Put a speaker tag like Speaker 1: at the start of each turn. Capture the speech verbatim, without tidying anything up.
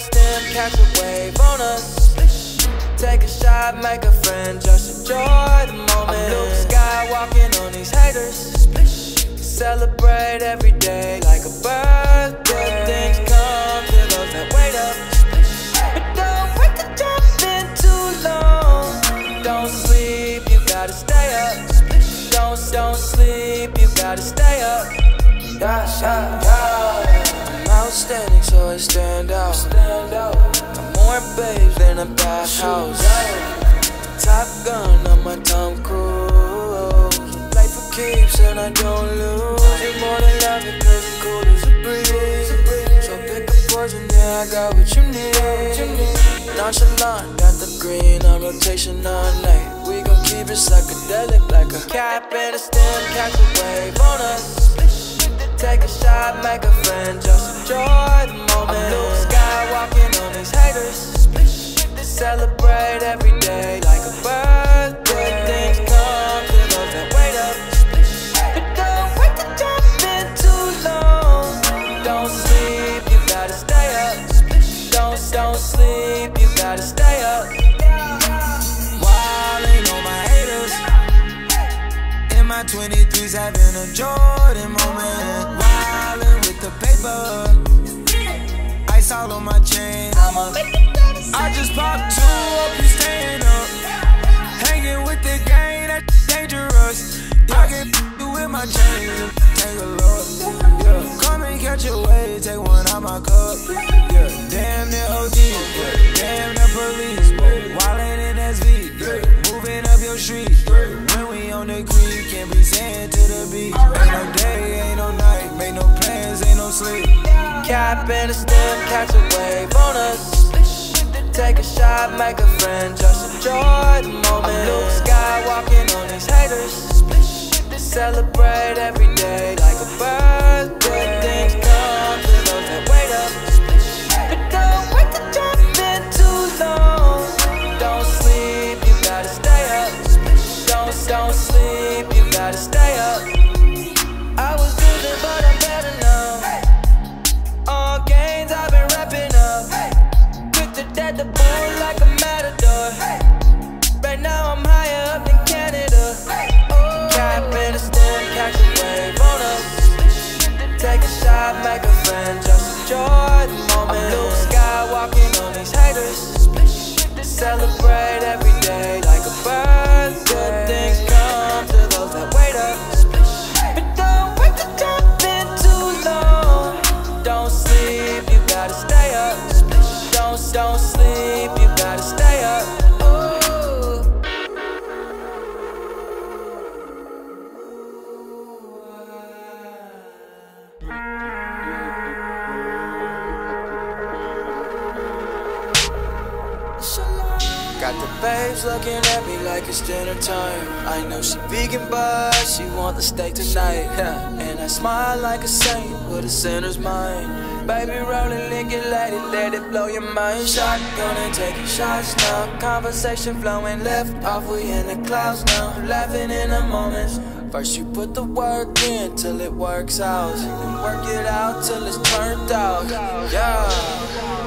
Speaker 1: stem, catch a wave on us. Take a shot, make a friend, just enjoy the moment. I'm Luke Skywalking on these haters. Celebrate every day like a birthday. Good things come to those that wait up. But don't wait to jump in too long. Don't sleep, you gotta stay up. Don't, don't sleep, you gotta stay up. Yeah, yeah, yeah. I'm outstanding, so I stand out. I'm more babes than a bathhouse. Top Gun on my Tom Cruise. Play for keeps and I don't lose. You more than love it cause you're cool as a breeze. So pick a poison, yeah, I got what you need. Nonchalant, got the green on rotation all night. We gon' keep it psychedelic like a cap and a stem, catch a wave on us. Take a shot, make a friend, just enjoy the moment. I'm Luke Skywalking on these haters. Celebrate every day like a birthday. Good things come to those that wait up. But don't wait to jump in too long. Don't sleep, you gotta stay up. Don't, don't sleep, you gotta stay up.
Speaker 2: Wildin' on my haters. In my twenty-threes having a Jordan moment. Wildin' with the paper. Ice all on my chain, I'm a I just popped two up, you staying up. Hanging with the gang, that's dangerous. I can f you with my chain, take a look. Yeah, come and catch a wave, take one out my cup. Yeah, damn the O G, yeah, damn the police. Wildin' in S V, yeah, moving up your street. When we on the creek, can't be saying to the beach. Ain't no day, ain't no night, make no plans, ain't no sleep.
Speaker 1: Cap and a stem, catch a wave on us. Take a shot, make a friend, just enjoy the moment. I'm Luke Skywalking on these haters. Celebrate every day like a birthday. Good things come to those that wait up. But don't wait to jump in too long. Don't sleep, you gotta stay up. Don't, don't sleep, you gotta stay up. I was losing, but I'm better now. All games I've been wrapping up. Dead the bull like a matador. Right now I'm higher up than Canada. Cap and a stem, catch a wave on us. Take a shot, make a friend, just enjoy the moment. I'm Luke Skywalking on these haters. Celebrate every day like a birthday. Good things come to those that wait up. But don't wait to jump in too long. Don't sleep, you gotta stay up. Don't, don't sleep, you gotta stay up. Ooh. Got the babes looking at me like it's dinner time. I know she vegan, but she want the steak tonight. Yeah. And I smile like a saint with a sinner's mind. Baby, rolling, licking, let it, let it blow your mind. Shotgun and taking shots now. Conversation flowing left off, we in the clouds now. Laughing in the moments. First you put the work in till it works out. Then work it out till it's turned out. Yeah.